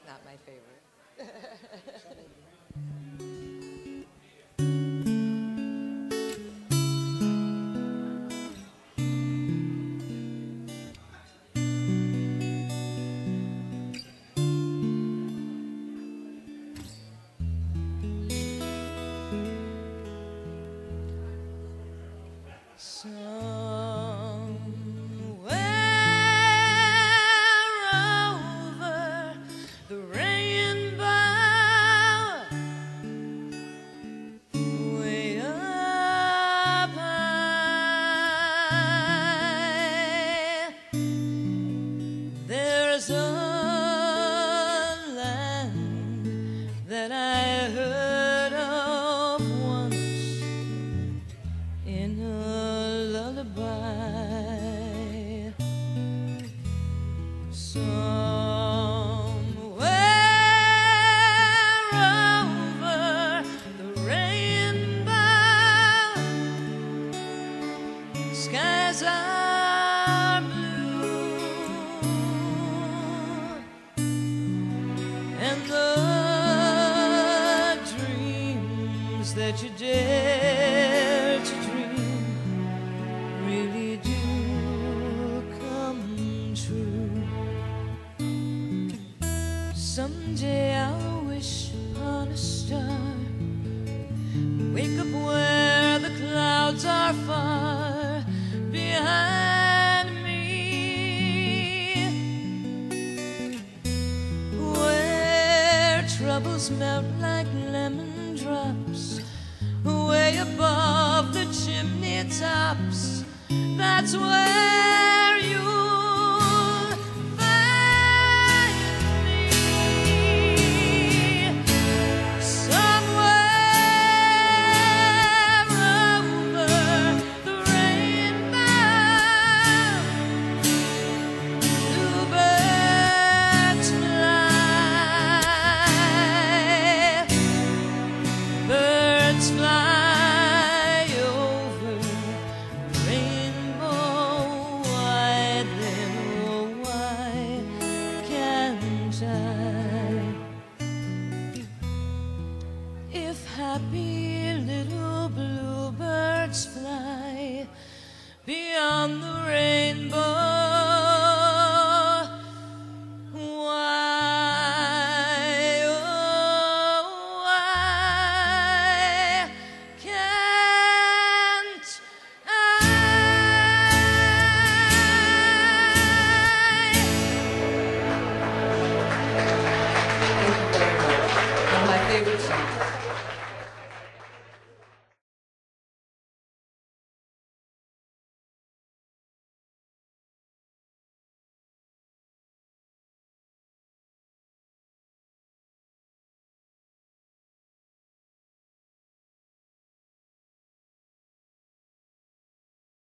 not my favorite. There's a land that I heard of once in a lullaby. Somewhere over the rainbow, skies are blue, and the dreams that you dare to dream really do come true. Someday I'll wish upon a star, wake up where the clouds are far behind me, where troubles melt like lemon drops way above the chimney tops. That's where